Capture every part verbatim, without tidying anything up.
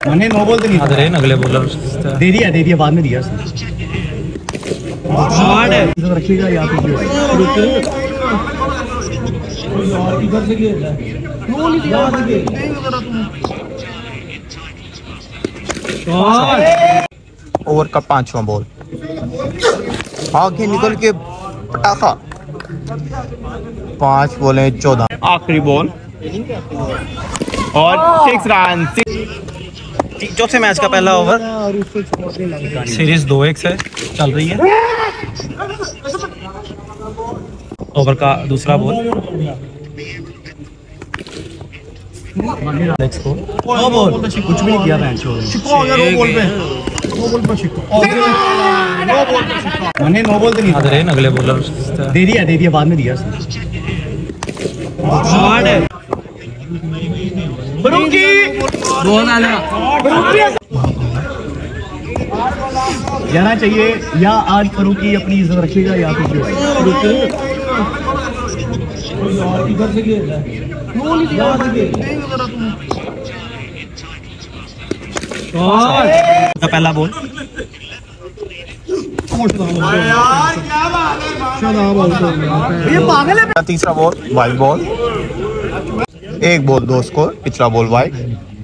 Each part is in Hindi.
मैंने नो बॉल तो नहीं अरे अगले बॉलर दे दिया दे दिया बाद में दिया उसने। रखिएगा या तो ओवर का पांचवा बॉल, आगे निकल के पटाखा। पांच बॉलें चौदह, आखिरी बॉल और सिक्स रन। चौथे मैच का पहला ओवर। सीरीज दो एक से चल रही है। ओवर का दूसरा बॉल, नो बॉल कुछ भी नहीं किया मैच हो गया। नो बॉल पे नो बॉल पे शिक्को मैंने नो बॉल तो नहीं अरे अगले बॉलर दे दिया दे दिया बाद में दिया उसने। जाना चाहिए या आज फरूकी अपनी इज्जत रखेगा या फिर पहला बॉल, तीसरा बॉल वाइड बॉल, एक बॉल दो स्कोर, पिछला बॉल वाइड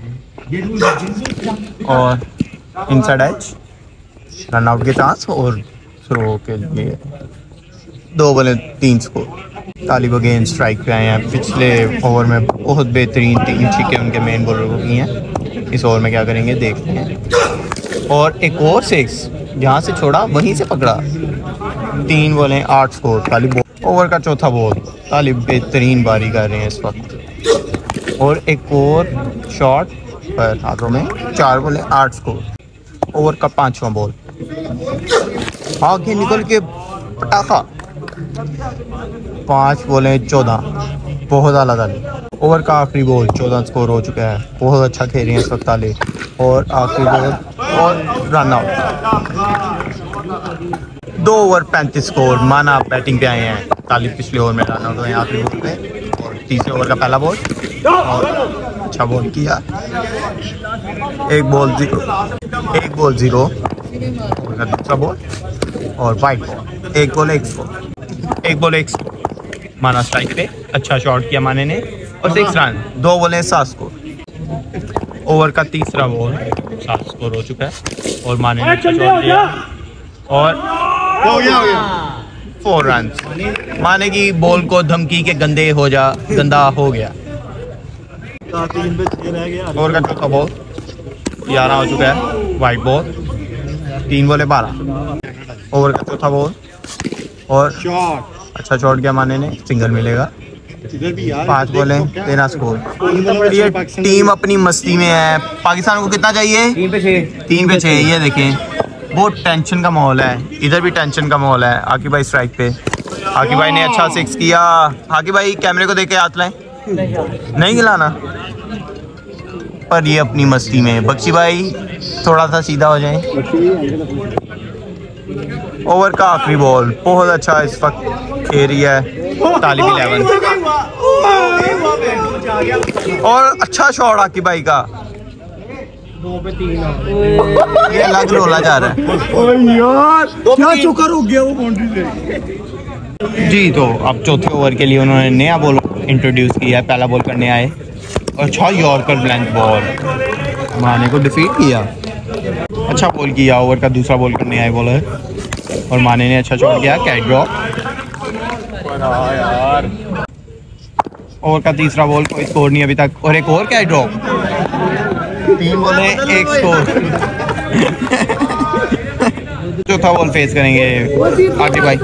और इनसाइड एज, रन आउट के चांस और थ्रो के लिए दो बॉलें तीन स्कोर। तालिब अगेन स्ट्राइक पे आए हैं। पिछले ओवर में बहुत बेहतरीन तीन छक्के उनके मेन बॉलर को की हैं। इस ओवर में क्या करेंगे देखते हैं। और एक और सिक्स जहाँ से छोड़ा वहीं से पकड़ा। तीन बॉलें आठ स्कोर। तालिब ओवर का चौथा बॉल, तालिब बेहतरीन बारी कर रहे हैं इस वक्त। और एक और शॉट पर हाथों में, चार बॉलें आठ स्कोर। ओवर का पांचवा बॉल, आगे निकल के पटाखा। पांच बॉलें चौदह, बहुत आला तालिब। ओवर का आखिरी बॉल, चौदह स्कोर हो चुका है। बहुत अच्छा खेल रहे हैं इस वक्त तालिब। और आखिरी बॉल और रन आउट। दो ओवर पैंतीस स्कोर। माना बैटिंग पे आए हैं। तालिब पिछले ओवर में रन आउट हुए हैं आखिरी बॉल पे। और तीसरे ओवर का पहला बॉल और अच्छा बॉल किया। एक बॉल जीरो, एक बॉल जीरो। ओवर का दूसरा बॉल और वाइड बॉल, एक बॉल एक स्कोर, एक बॉल एक स्कोर। माना स्ट्राइक पे, अच्छा शॉट किया माने ने और सिक्स रन। दो बॉलें सात स्कोर। ओवर का तीसरा बॉल, सात स्कोर हो चुका है और माने ने अच्छा शॉट किया और हो गया हो गया फोर रन। माने की बॉल को धमकी के गंदे हो जा गंदा हो गया। ओवर का चौथा बॉल, ग्यारह हो चुका है। वाइड बॉल, तीन बॉले बारह। ओवर का चौथा बॉल और अच्छा शॉट किया माने ने, सिंगल मिलेगा। पांच बॉले तेरह स्कोर। ये टीम अपनी मस्ती में है। पाकिस्तान को कितना चाहिए? तीन पे छः। तीन पे छः। ये देखें बहुत टेंशन का माहौल है। इधर भी टेंशन का माहौल है। आकिब भाई स्ट्राइक पे। आकिब भाई ने अच्छा सिक्स किया। आकिब भाई कैमरे को देख के हाथ लाएं। नहीं खिलाना पर ये अपनी मस्ती में। बख्शी भाई थोड़ा सा सीधा हो जाए। ओवर का आखिरी बॉल, बहुत अच्छा इस वक्त खेल रही है तालिब इलेवन। और अच्छा शॉट आकिब भाई का। ये अलग रोला जा रहा है यार, क्या चौका रुक गया वो बाउंड्री से। जी तो अब चौथे ओवर के लिए उन्होंने नया बॉल इंट्रोड्यूस किया है। पहला बॉल करने आए और अच्छा यॉर्कर ब्लैंक बॉल, माने को डिफीट किया। अच्छा बॉल किया। ओवर का दूसरा बॉल करने आए बॉलर और माने ने अच्छा शॉट किया, कैच ड्रॉप। ओवर का तीसरा बॉल, कोई स्कोर नहीं अभी तक और एक और कैच ड्रॉप। तीन बॉले एक स्कोर। चौथा बॉल फेस करेंगे आकिब भाई।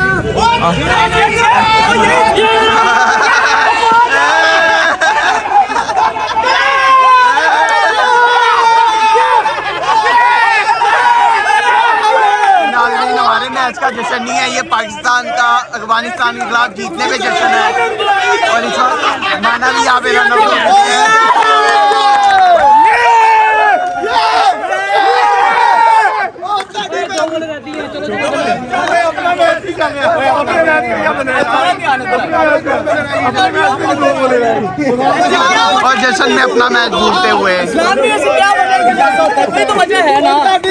मैच का जश्न नहीं है, ये पाकिस्तान का अफगानिस्तान के खिलाफ जीतने पे जश्न है। और इस वक्त माना भी यहाँ पे रन आउट हो गए हैं। और जश्न में अपना मैच भूलते हुए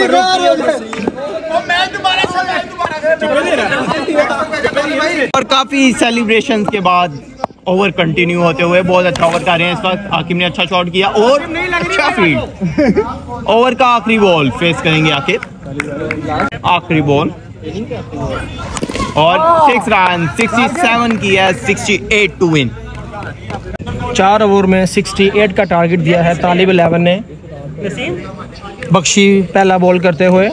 और काफी सेलिब्रेशंस के बाद ओवर कंटिन्यू होते हुए बहुत अच्छा ओवर कर रहे हैं इस वक्त। आकिब ने अच्छा शॉट किया और अच्छा फील्ड। ओवर का आखिरी बॉल फेस करेंगे आकिब। आखिरी बॉल और सिक्स रन सड़सठ की है, अड़सठ टू विन। चार ओवर में अड़सठ का टारगेट दिया है तालिब इलेवन ने। बख्शी पहला बॉल करते हुए,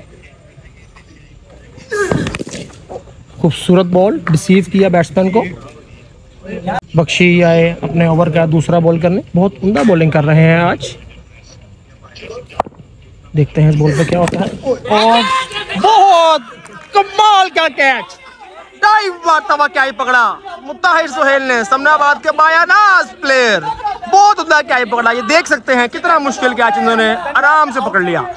खूबसूरत बॉल रिसीव किया बैट्समैन को। बख्शी आए अपने ओवर का दूसरा बॉल करने, बहुत उम्दा बॉलिंग कर रहे हैं आज। देखते हैं इस बॉल पे क्या होता है। और बहुत कमाल का कैच, डाइव मारता हुआ क्या ही पकड़ा मुत्ताहिर सुहेल ने, समनाबाद के बायानाज प्लेयर। बहुत उम्दा क्या ही पकड़ा, ये देख सकते हैं कितना मुश्किल कैच इन्होंने आराम से पकड़ लिया।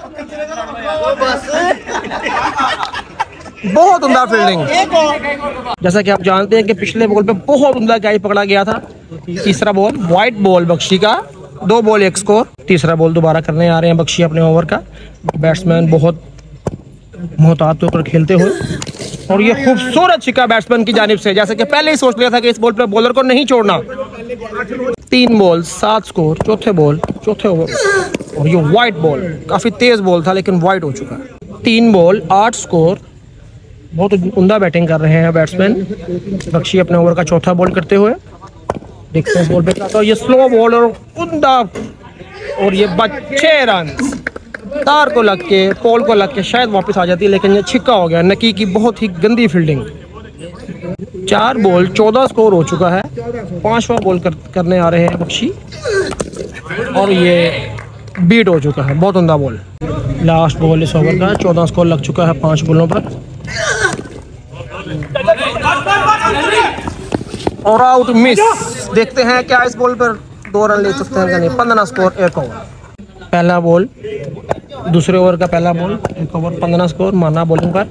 बहुत उम्दा फील्डिंग। जैसा कि आप जानते हैं कि पिछले बॉल पे बहुत उम्दा कैच पकड़ा गया था। तीसरा बॉल वाइट बॉल बख्शी का, दो बॉल एक स्कोर। तीसरा बॉल दोबारा करने आ रहे हैं बख्शी अपने ओवर का। बैट्समैन बहुत मोहतात होकर खेलते हुए, और ये खूबसूरत छिक्का बैट्समैन की जानिब से, जैसे कि पहले ही सोच लिया था कि इस बॉल पे बॉलर को नहीं छोड़ना। तीन बॉल सात स्कोर, चौथे बॉल चौथे ओवर। और ये वाइट बॉल, काफी तेज बॉल था लेकिन वाइट हो चुका है। तीन बॉल आठ स्कोर, बहुत उम्दा बैटिंग कर रहे हैं बैट्समैन। बख्शी अपने ओवर का चौथा बॉल करते हुए, देखते हैं इस बॉल पे क्या होता है। ये स्लो बॉल और उम्दा, और ये बच्चे रन तार को लग के पोल को लग के शायद वापस आ जाती, लेकिन ये छिक्का हो गया। नकी की बहुत ही गंदी फील्डिंग। चार बॉल चौदह स्कोर हो चुका है। पांचवा बॉल कर, करने आ रहे हैं बख्शी, और ये बीट हो चुका है। बहुत उम्दा बॉल, लास्ट बॉल इस ओवर का। चौदह स्कोर लग चुका है पांच बॉलों पर, और आउट मिस। देखते हैं क्या इस बॉल पर दो रन ले सकते हैं क्या नहीं। पंद्रह स्कोर एक ओवर। पहला बॉल दूसरे ओवर का पहला बॉल एक ओवर, पंद्रह स्कोर माना बॉलिंग पर,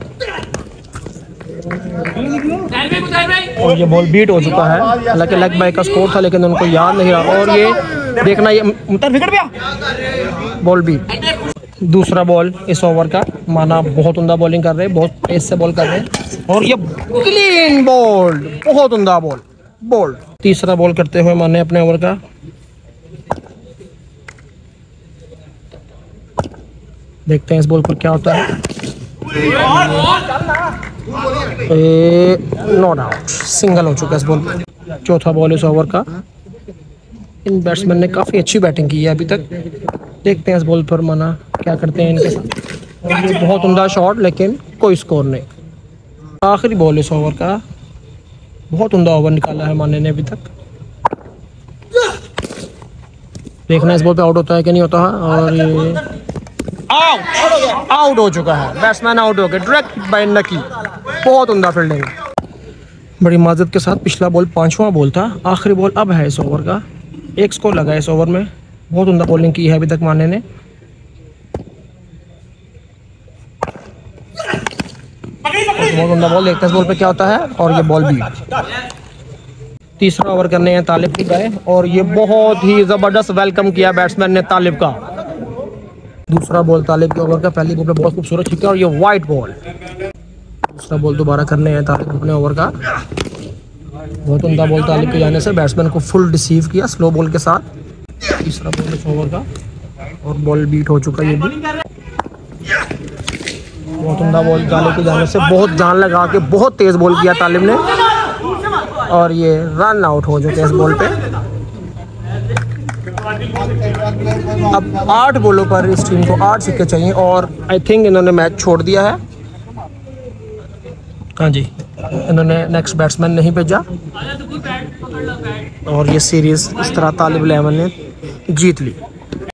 और ये बॉल बीट हो चुका है। हालांकि लेग बाय का स्कोर था लेकिन उनको याद नहीं रहा। और ये देखना, ये विकेट गया, बॉल बीट। दूसरा बॉल इस ओवर का, माना बहुत उम्दा बॉलिंग कर रहे हैं, बहुत तेज से बॉल कर रहे हैं, और ये क्लीन बॉल, बहुत उम्दा बॉल बॉल। तीसरा बॉल करते हुए माने अपने ओवर का, देखते हैं इस बॉल पर क्या होता है। नॉट आउट, सिंगल हो चुका है इस बॉल पर। चौथा बॉल इस ओवर का। इन बैट्समैन ने काफ़ी अच्छी बैटिंग की है अभी तक। देखते हैं इस बॉल पर माना क्या करते हैं इनके साथ। और ये बहुत उम्दा शॉट, लेकिन कोई स्कोर नहीं। आखिरी बॉल इस ओवर का, बहुत उम्दा ओवर निकाला है माने ने अभी तक। देखना इस बॉल पे आउट होता है कि नहीं होता है। और ये आउट आउट हो चुका है, बैट्समैन आउट हो गया डायरेक्ट बाय नकी। बहुत उम्दा फील्डिंग। बड़ी माजत के साथ पिछला बॉल पांचवा बॉल था, आखिरी बॉल अब है इस ओवर का। एक स्कोर लगा है इस ओवर में। बहुत उम्दा बॉलिंग की है अभी तक माने ने। बहुत उम्दा बॉल, देखते हैं इस बॉल पे क्या होता है। और ये बॉल भी। तीसरा ओवर करने हैं तालिब की गए, और ये बहुत ही जबरदस्त वेलकम किया बैट्समैन ने तालिब का। दूसरा बॉल तालिब के ओवर का, पहली बॉल पे बहुत खूबसूरत छिक्का, और ये वाइट बॉल। दूसरा बॉल दोबारा करने हैं तालिब अपने ओवर का। बहुत उम्दा बॉल तालिब के जाने से बैट्समैन को फुल रिसीव किया स्लो बॉल के साथ। तीसरा बॉल इस ओवर का, और बॉल बीट हो चुका ये भी। बहुत उम्दा बॉल तालिब के जाने से, बहुत जान लगा के बहुत तेज बॉल किया तालिब ने, और ये रन आउट हो चुके हैं इस बॉल पे। अब आठ बॉलों पर इस टीम को आठ सिक्के चाहिए, और आई थिंक इन्होंने मैच छोड़ दिया है। हाँ जी, इन्होंने नेक्स्ट बैट्समैन नहीं भेजा, और ये सीरीज इस तरह तालिब इलेवन ने जीत ली।